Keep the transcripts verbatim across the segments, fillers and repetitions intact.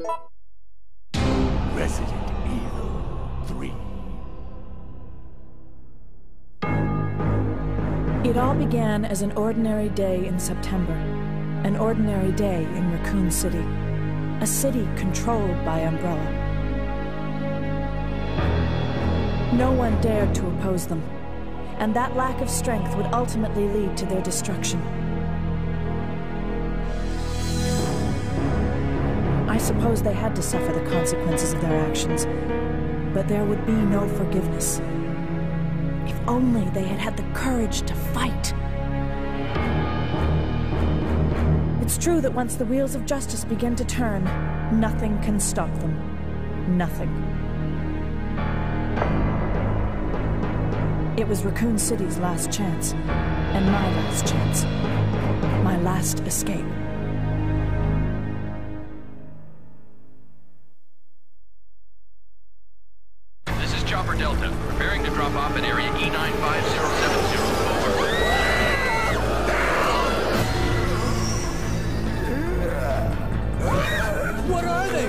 Resident Evil three. It all began as an ordinary day in September. An ordinary day in Raccoon City. A city controlled by Umbrella. No one dared to oppose them, and that lack of strength would ultimately lead to their destruction. I suppose they had to suffer the consequences of their actions, but there would be no forgiveness. If only they had had the courage to fight. It's true that once the wheels of justice begin to turn, nothing can stop them. Nothing. It was Raccoon City's last chance, and my last chance. My last escape. This is Chopper Delta, preparing to drop off at area E nine five zero seven zero. Over. What are they?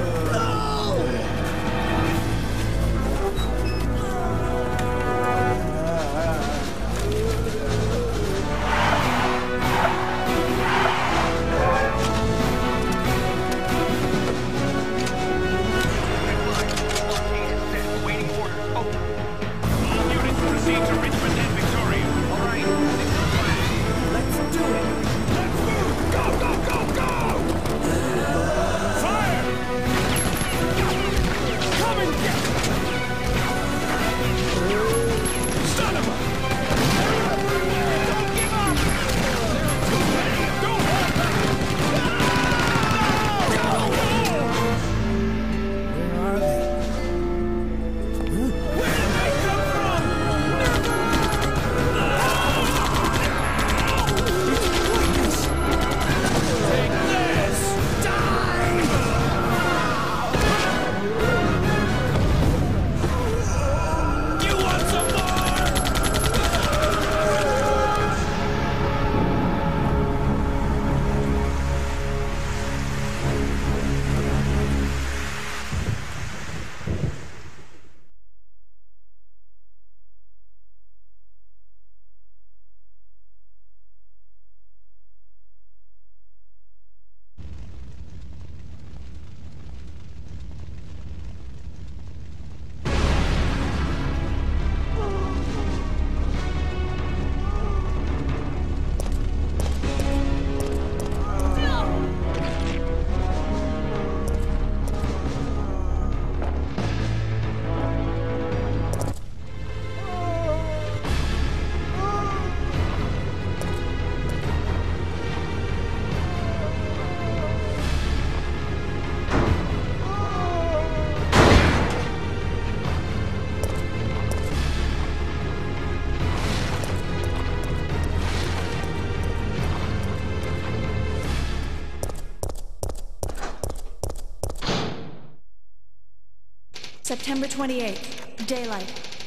September twenty-eighth, daylight.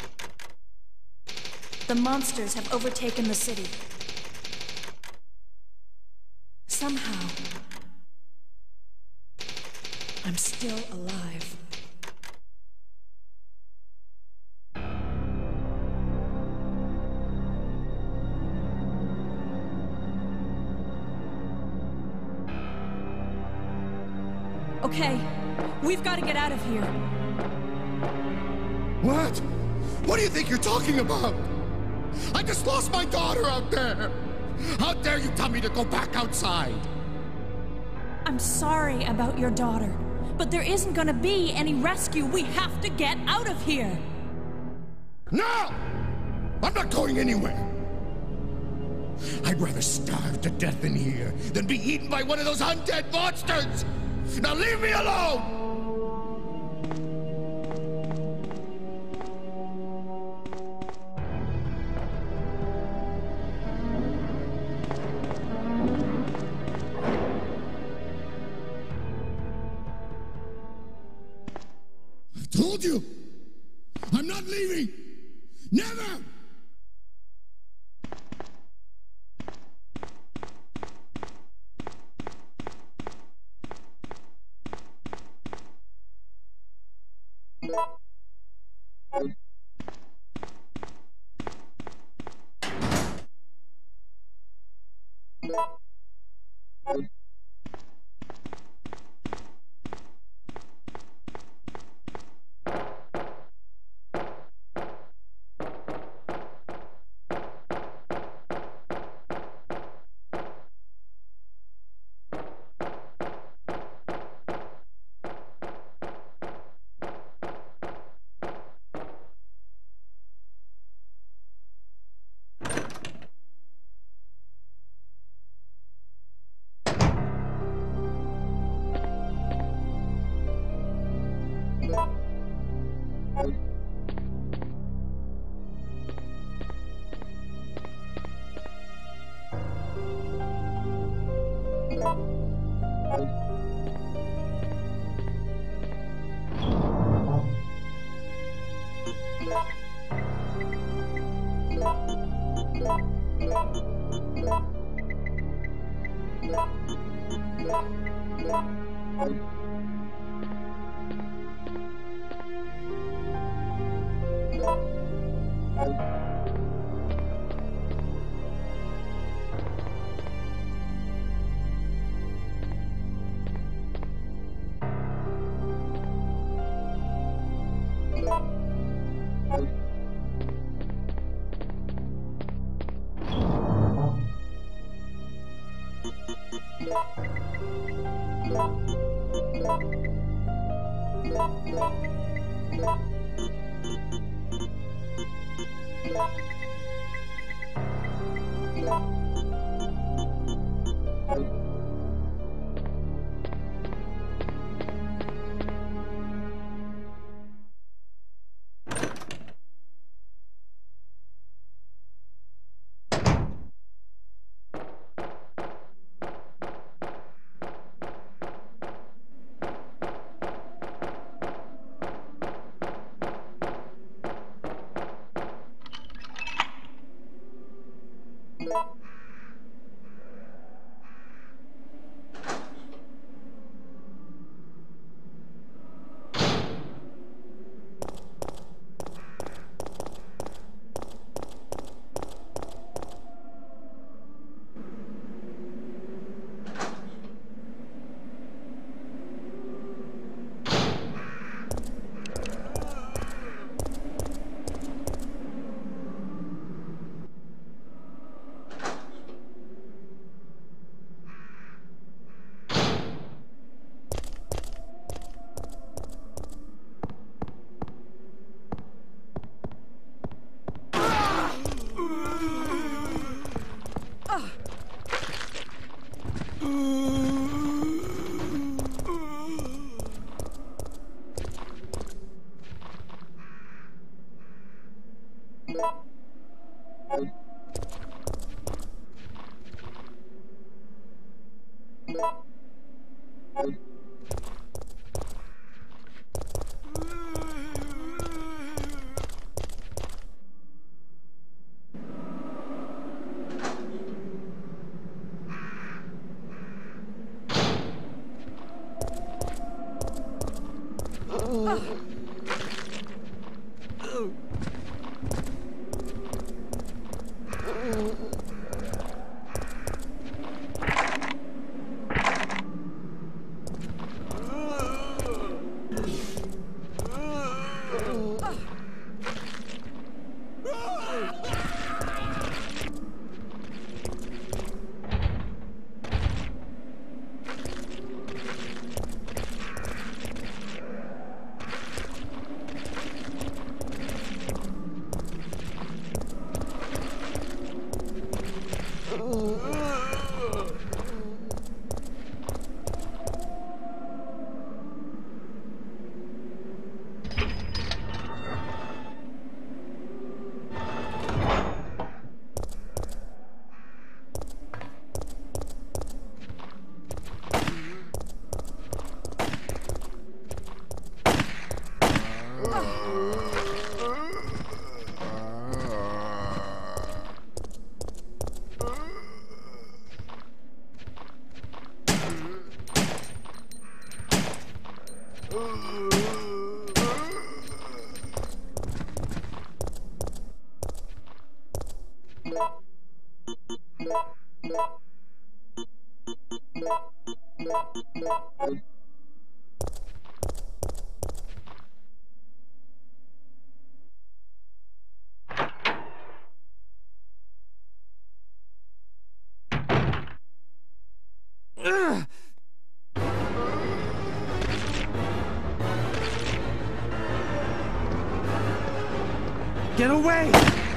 The monsters have overtaken the city. Somehow, I'm still alive. Okay, we've got to get out of here. What? What do you think you're talking about? I just lost my daughter out there! How dare you tell me to go back outside? I'm sorry about your daughter, but there isn't gonna be any rescue. We have to get out of here! No! I'm not going anywhere! I'd rather starve to death in here than be eaten by one of those undead monsters! Now leave me alone! I told you! I'm not leaving! Never! Get away!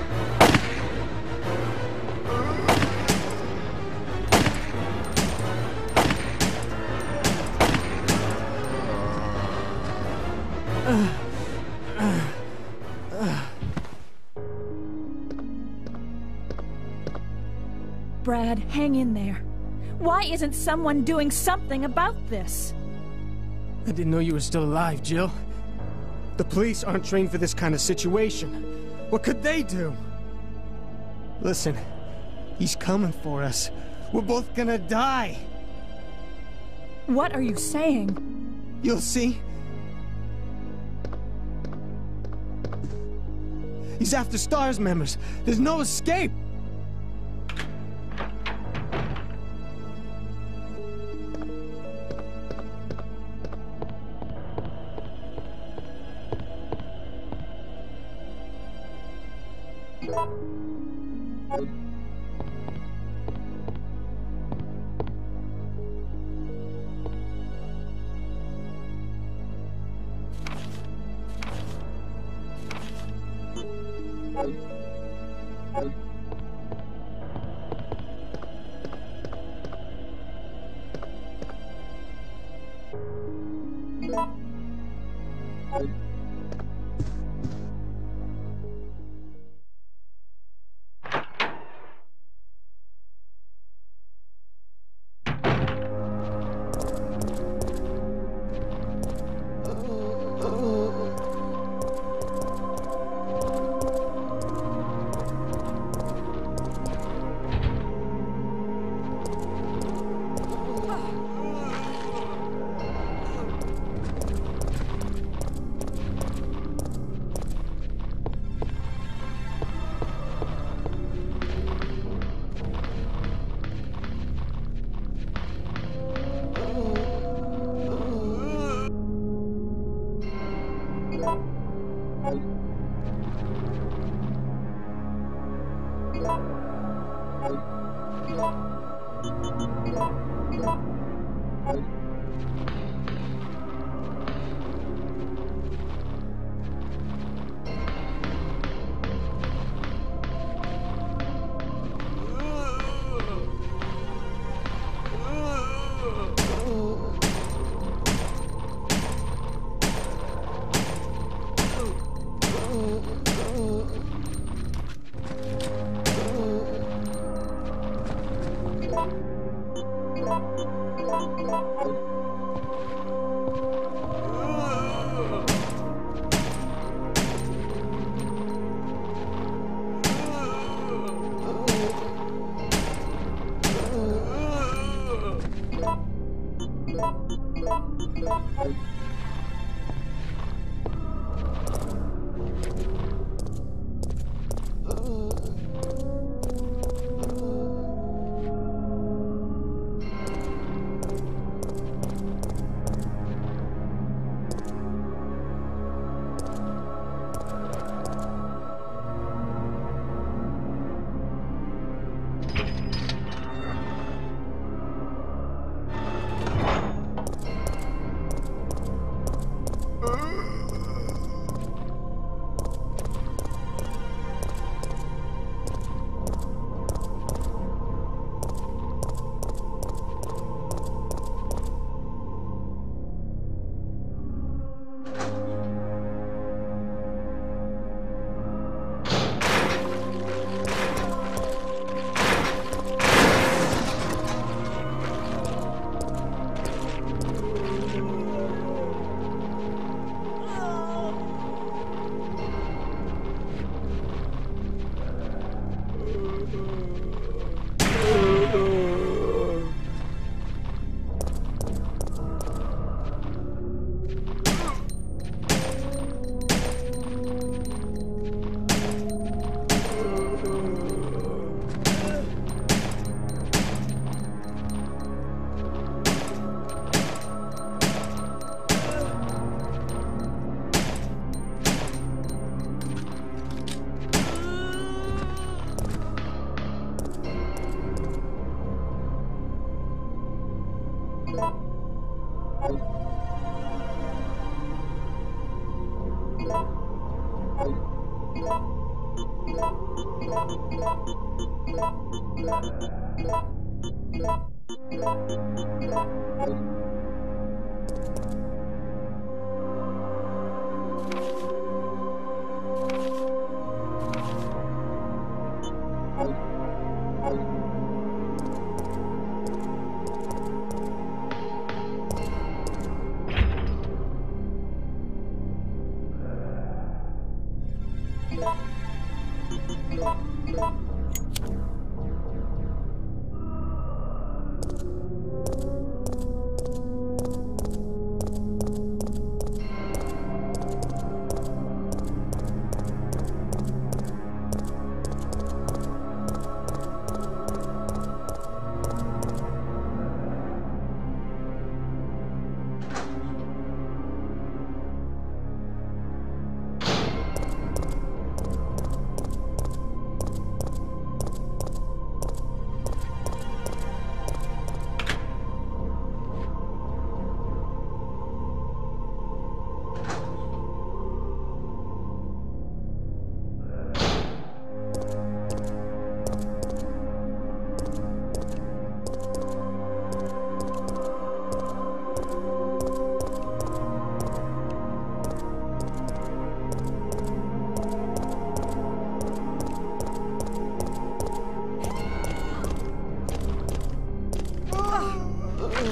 Brad, hang in there. Why isn't someone doing something about this? I didn't know you were still alive, Jill. The police aren't trained for this kind of situation. What could they do? Listen, he's coming for us. We're both gonna die. What are you saying? You'll see. He's after STARS members. There's no escape.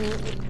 Mm-hmm.